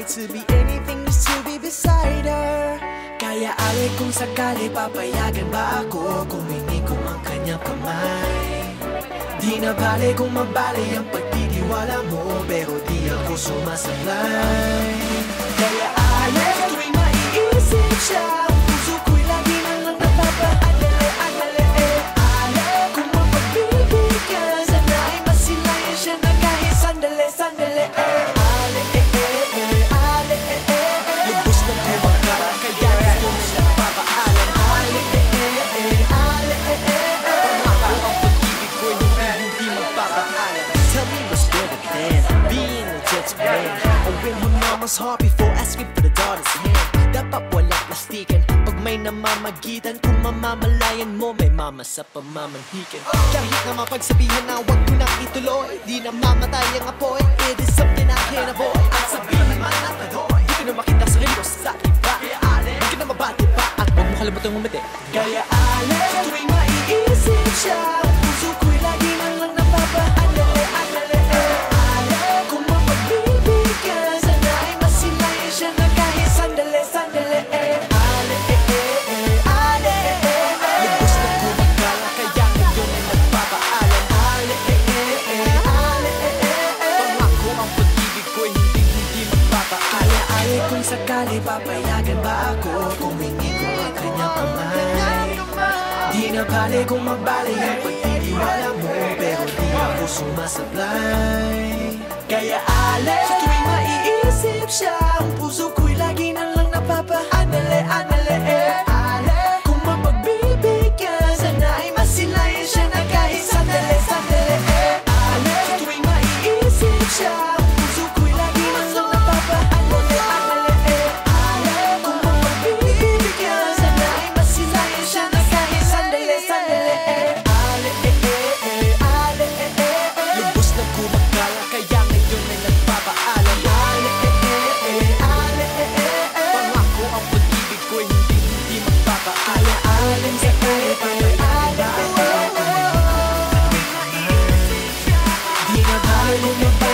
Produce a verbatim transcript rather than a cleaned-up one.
to be anything just to be beside her. Kaya ale kung sakali papayagan ba ako kung hindi ko ang kanyang kamay. Di na bale kung mabali ang pagtitiwala mo, pero di ako sumasablay. Kaya ale tuwing maiisip siya, ang puso ko'y lagi na lang napapaadali, adali, eh, ale. Kung mapagbibigyan, sana ay masilayan siya na kahit sandali, sandali, eh, ale, eh, eh, eh, ale, eh, eh, eh. Lubos na kumaka, kaya gusto mo na papaalam, ale, eh, eh, eh, ale, eh, eh, eh. Pangako ang pag-ibig ko'y hindi, hindi magpapaalam. Tell me what's better than being a gentleman, or win her mama's heart before asking for the daughter's hand. Dapat walang plastikan pag may namamagitan. Kung mamamalayan mo, may mama sa pamamanhikan. Kahit na mapagsabihan na wag ko nang ituloy, di na mamatay ang apoy. It is something I can't avoid. At sabihin man at adoy, di ko na makita sa rin ko sa iba. Di ka na mabati pa at huwag mo kalimutang umiti. Kaya ale, tuwing maiisip siya, ang puso ko'y lagi na lang napapaadali, adali, eh, ale. Kung mapagbibigyan, sana ay masilayan siya na kahit sandali, sandali, eh, ale, eh, eh, eh, ale, eh, eh. Lubos na kumagala, kaya ngayon ay nagpapaalam, ale, eh, eh, eh, ale, eh, eh, eh. Pangako ang pag-ibig ko'y hindi, hindi magpapaalam. Kaya ale kung sakali papayagan ba ako kung hindi ko ang kanyang kamay. Di na bale kung magbali ang pagtitiwala mo, pero di ako sumasablay. Kaya ale, tuwing maiisip siya, ang puso ko'y lagi na lang napapaadali, adali, eh, ale. Kung mapagbibigyan, sana ay masilayan siya na kahit sandali, sandali, eh, ale. Tuwing maiisip siya, ang puso ko'y lagi na lang napapaadali, adali, eh, ale. Kung mapagbibigyan, sana ay masilayan siya na kahit sandali, sandali, eh, ale, eh, eh, eh, ale, eh, eh, eh. Lubos na kumagala, kaya ngayon ay nagpapaalam, ale, eh, eh, eh, ale, eh, eh, eh. Pangako ang pag-ibig ko'y hindi, hindi magpapaalam. Kaya alam sa kaya papayagan ba ako? Di na bale kung mabali